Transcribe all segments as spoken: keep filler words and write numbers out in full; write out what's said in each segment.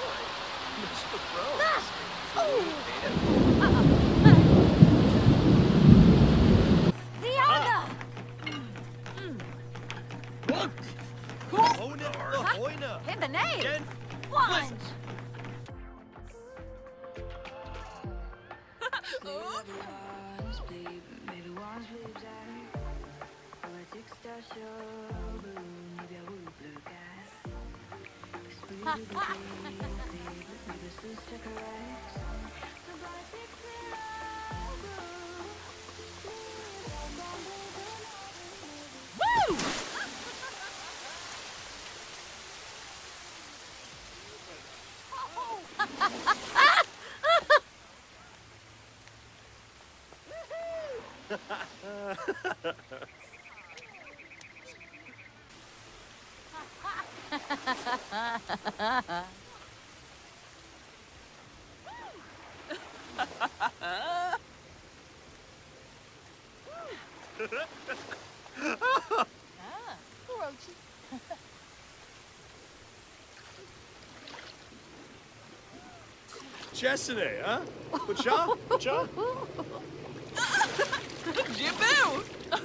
Mister Bros. Ah! Oh! Ziaga! Hone it for Hoina. Hit the name! Again. Plunge! Woo! Ah, Orochi. Chesney, huh? Pacha? Pacha? Jibu!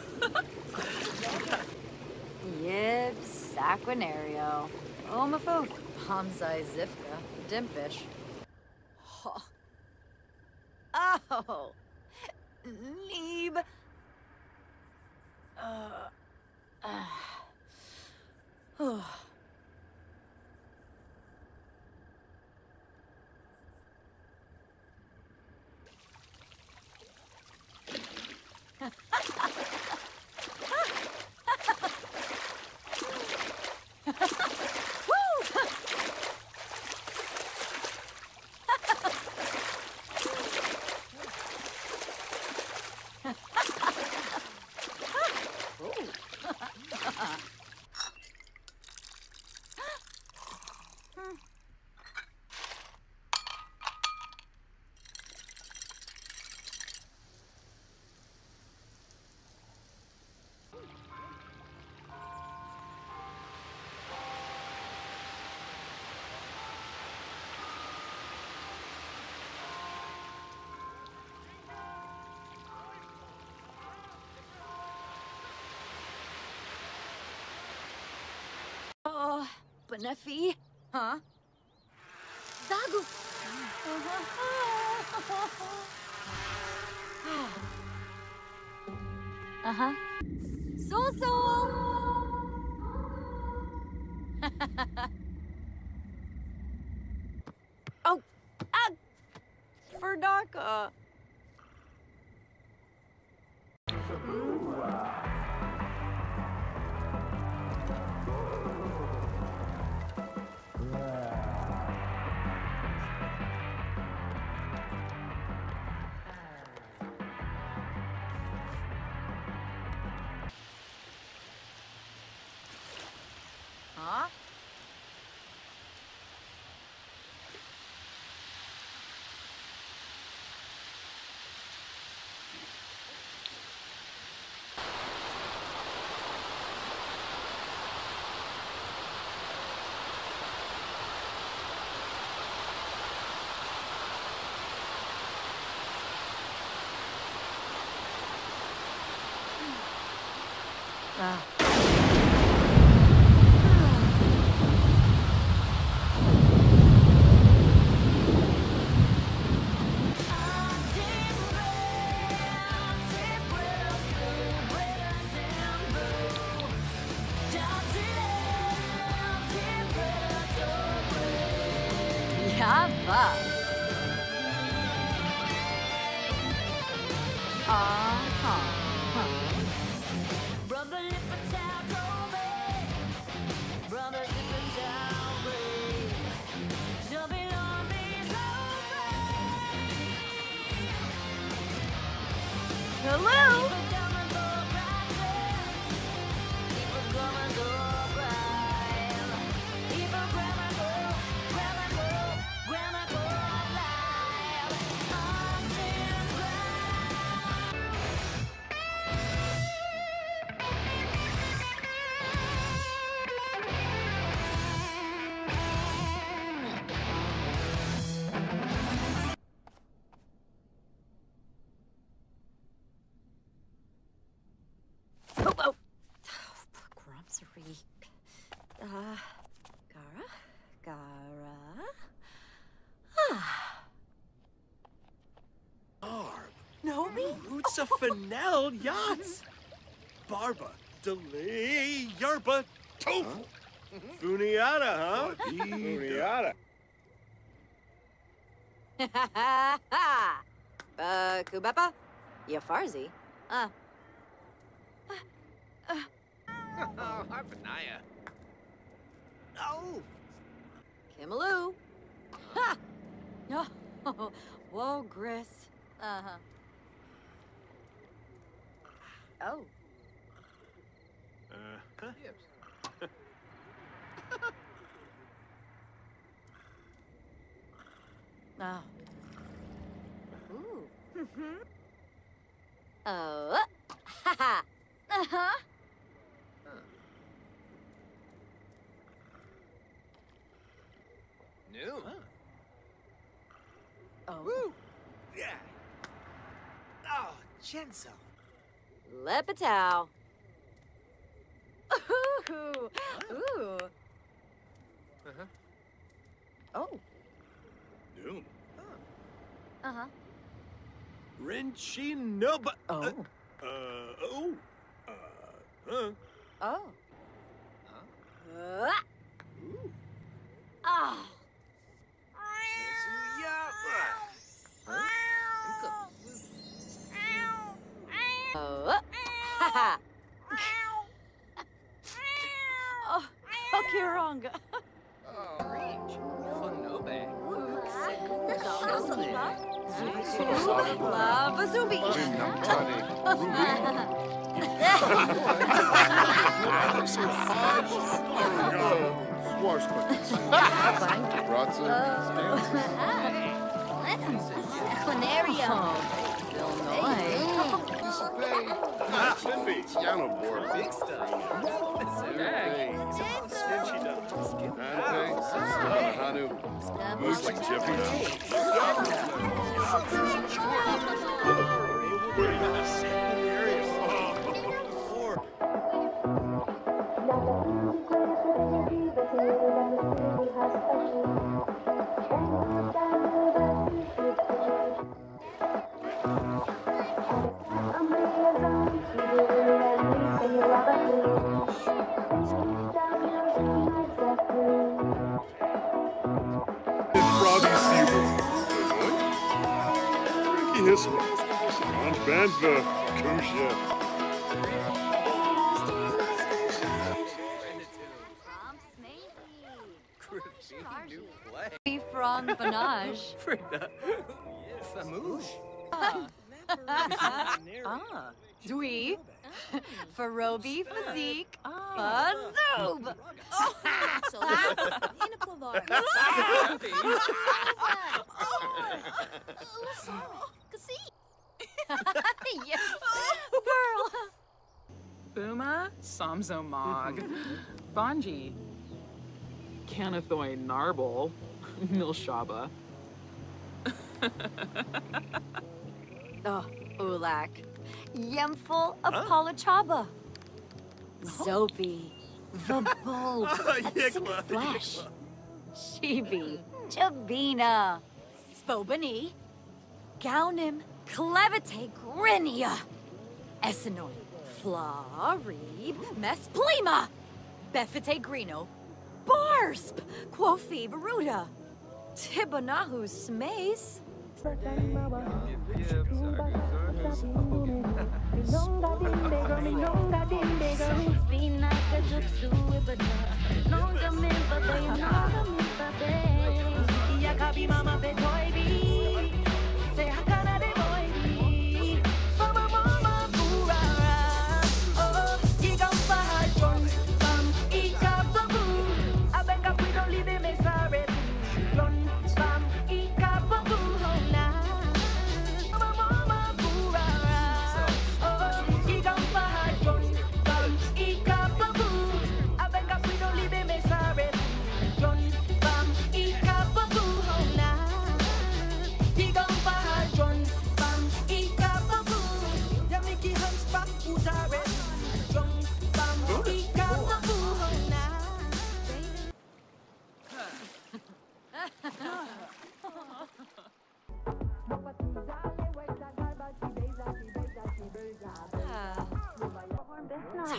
Yibs, Saquinario, Omafoof, Hamzai Zifka, Dimpish. Oh, Neeb. Uh, uh, oh. Oh, Benefi? Huh? Zagu! Uh-huh. So-so! Oh! Ah! Ferdaka! Huh? Ah. Yaba. Uh-huh. Huh. Brother, if a town told me. Brother, if a town break. She'll be on these hello? The Fennel Yachts. Barba, delay, yerba, tofu. Funiata, huh? Funiata. uh, Kubapa? Yafarzi? Uh. Oh, hi, Benaya. Oh. Kimaloo. Ha! No. Whoa, Gris. Uh-huh. Oh. Uh-huh. Oh. Ooh. Mm-hmm. Oh. Ha ha. Uh-huh. New. Huh. Oh. Woo. Yeah. Oh, Genso. Lepetow. Ooh. Ooh. Uh-huh. Oh. Noon. Uh-huh. Rinchi Noba. Oh. Uh, uh, oh. Uh, huh. Oh. Huh? Uh. Ooh. Ah. Oh. Ha ha. Oh. Okay, wrong. Oh, Reach. Funobe. Lava Zubi. Squash buckets. Bratza. Aquanarium. Illinois. Piano board. Big stuff. Hey. Stingy does. Hey. Hanu. Moves like Jiffy now. Hisma, Aunt Banva, Kusha. From Vanage. Famouche. Ah. Dweeb. Farobi Physique. Fazoob. Yes. Pearl. Buma, Samzomog, Bonji, Canathoi Narble, Milshaba. Oh, Ulak. Yemful Apolachaba. Zopi. The bulb. Yikla, Flash. Shibi. Chabina. Spobani. Gaunim. Clevite Grinia. Essenoi. Flarib. Mesplema. Befite Grino. Barsp. Quofi Baruda. Tibanahu Smace.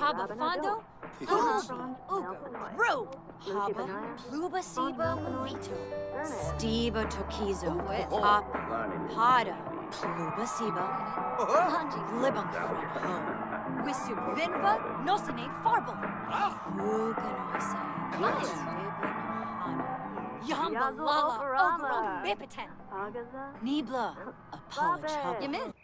Chaba Fondo, Uji, Ugo, Ru, Haba, Pluba Siba Movito, Steva Tokizo, Pop, Pada, Pluba Siba, Glibum Fred Ho, Wisu Vinva, Nosine Farble, Huganoise, Yamba Lala, Ogro, Bipitan, Nibla, Apollo You miss.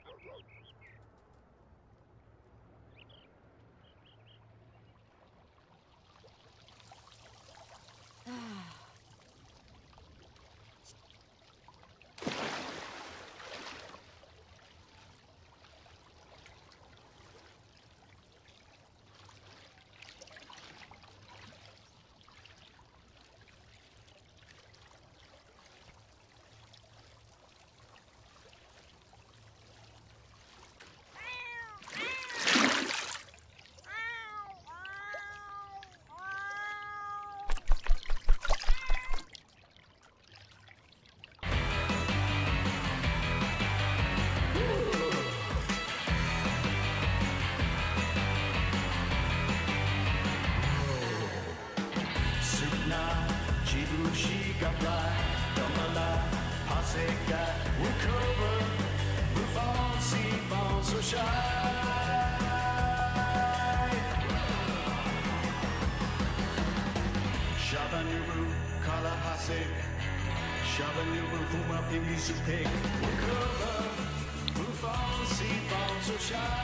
Shabanuru, Kalahasik, Shabanuru, Fuma, Piggy, Supik, Wukova, Bufon, Seabon, so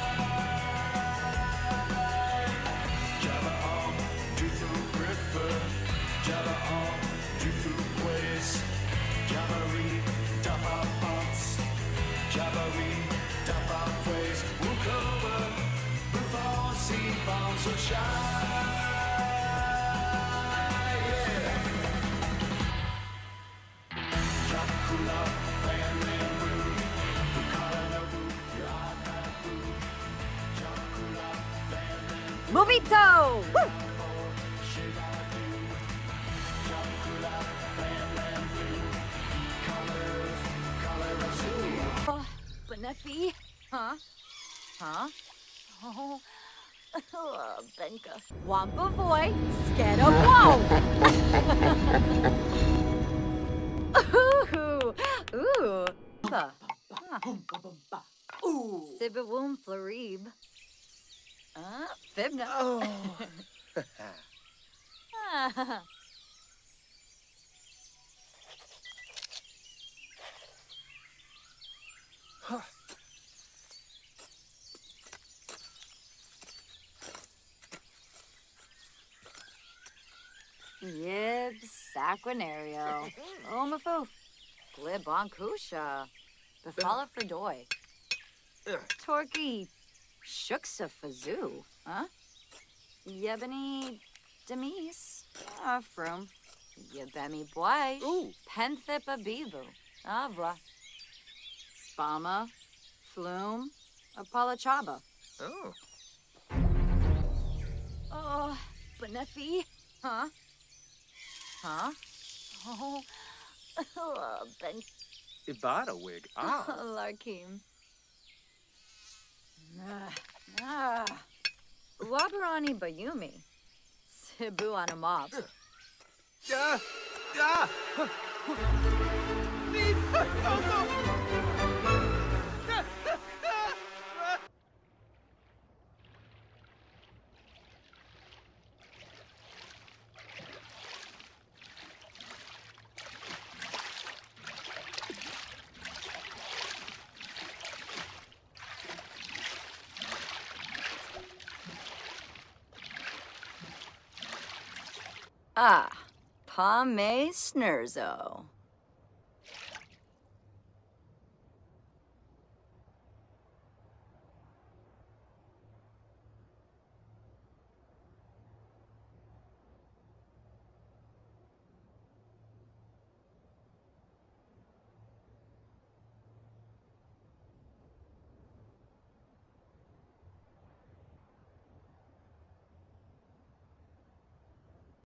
shy. Java on, Juthu, Griffer, Java on, Juthu, Quays, Javary, Dappa, Pots, Javary, Dappa, Quays, Wukova, Bufon, Seabon, so shy. Movito! Woo! Oh, Benefi? Huh? Huh? Oh, oh Benka. Wampa Voy, Skeda Wow! Ooh, ooh. Ba. Ooh. Sibawum Florib. Uh, Fibna. Oh. Ah. Yib Saquinario. Omafoof. Glibonkusha. Befala Fredoy. Torquay. Shuksa Fazoo. Huh? Yebony Demise. Ah, Froom. Yebemi Boy. Ooh. Penthipa Bevu. Avra. Spama. Flume. Apolachaba. Oh. Oh, Benefi. Huh? Huh? Oh, oh Ben. Ibada wig. Ah. Larkim. Ah, ah. Wabarani Bayumi. Cebu on a mob. Yeah. Yeah. Ah, Pame Snurzo.